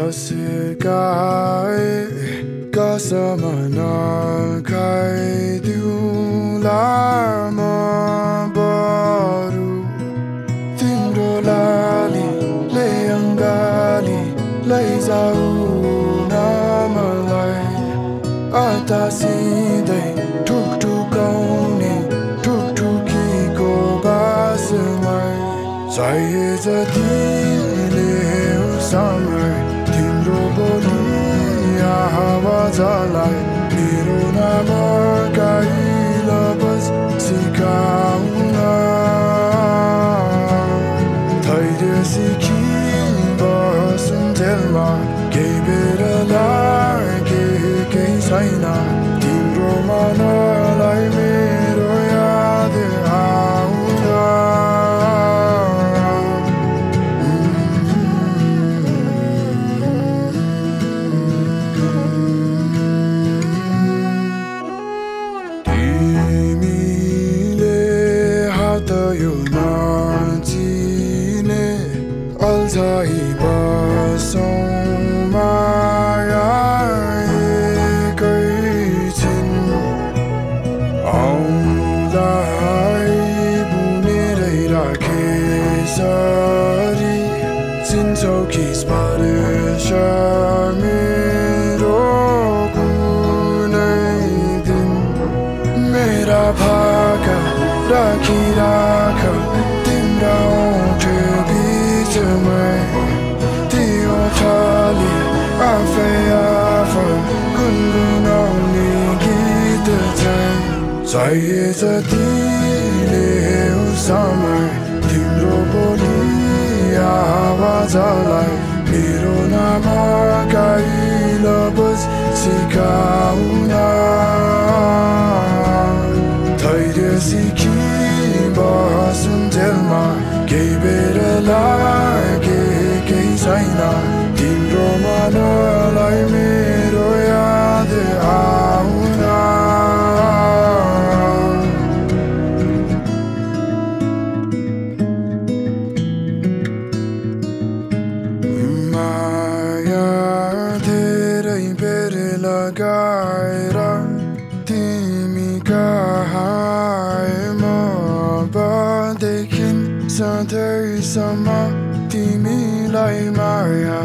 बसेकाए कसम नखाइदिउँला म बरु तिम्रो लालीले अङ्गाली लैजाऊ न मलाई अतासिँदै ठुकठुकाउने ठुकठुकीको बासमा चाहिए जति ल्याऊ समय तिम्रो बोली आवाजलाई मेरो नाम गाइल बस सिकाउन धैर्य सिकी बसुन्जेलमा केही बेर लागे केही छैन तिम्रो मनलाई मेरो याद आउँदा अल्झाइ बसौँ माया एकैछिन औँलाई बुनेरै राखेसरी चिन्छौ कि स्पर्श मेरो कुनै दिन मेरा भाका राखिराख तिम्रा त्यो थाली आफै आफै गुनगुनाउने गीत चाहिए जति ल्याऊ समय तिम्रो बोली आवाजलाई मेरो नाम गाइल बस सिकाउन धैर्य सिकी बसुन्जेलमा केही बेर लागे केही छैन तिम्रो मनलाई मेरो याद आउन माया धेरै बेर लगाएर तिमी कहाँ मदेखिन् सधैँसम्म तिमीलाई माया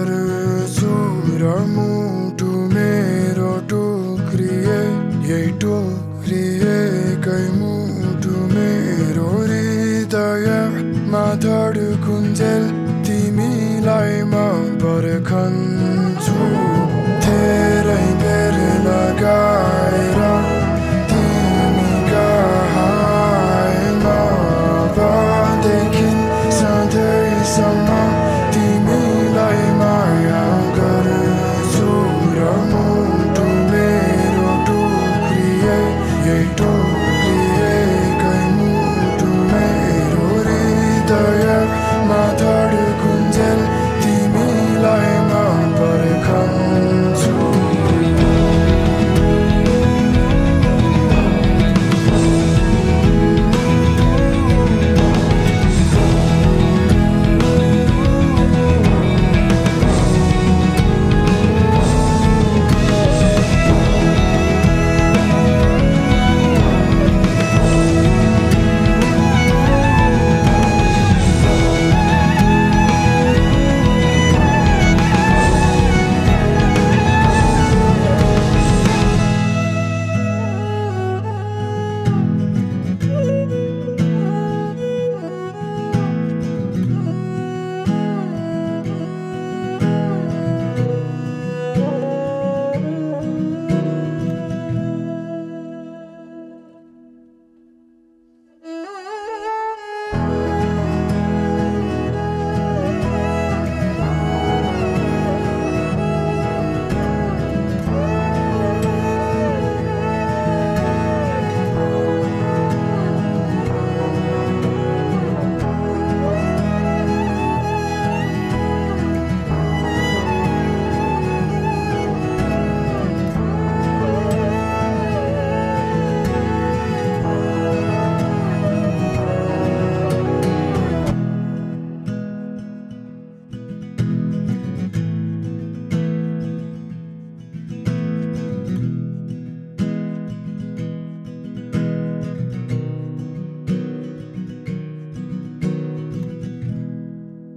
गर्छु र मुटु मेरो टुक्रिए यही